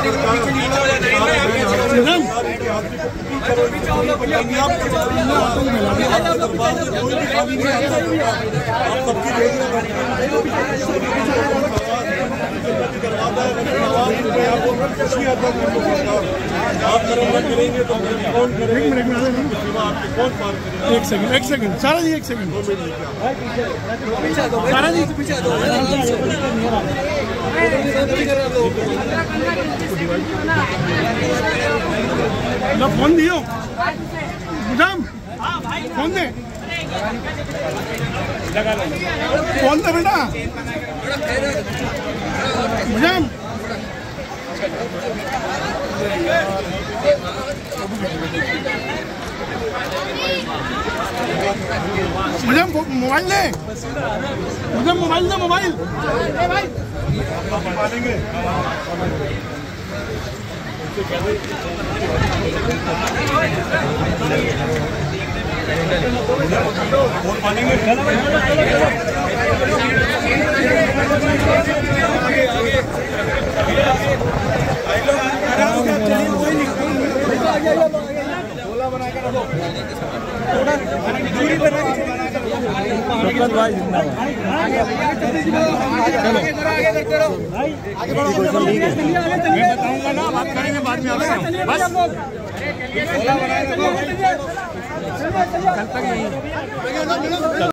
एक सेकंड सारा जी, एक सेकंड सारा जी पीछे दो। फोन दियो मुझाम, फोन दे, फोन दे बेटा मुझाम। मुझे मोबाइल दे, मुझे मोबाइल दे, मोबाइल दूरी बना के भाई करते रहो, आगे बढ़ो। मैं बताऊंगा ना, बात करेंगे बाद में, बस।